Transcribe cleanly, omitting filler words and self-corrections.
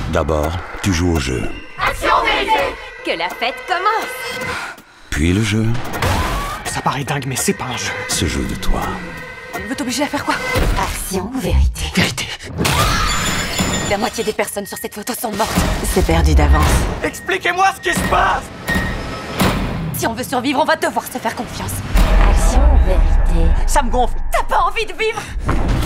D'abord, tu joues au jeu. Action vérité! Que la fête commence! Puis le jeu Ça paraît dingue, mais c'est pas un jeu. se joue de toi. Elle veut t'obliger à faire quoi? Action ou vérité? Vérité. La moitié des personnes sur cette photo sont mortes. C'est perdu d'avance. Expliquez-moi ce qui se passe! Si on veut survivre, on va devoir se faire confiance. Action ou vérité? Ça me gonfle. T'as pas envie de vivre?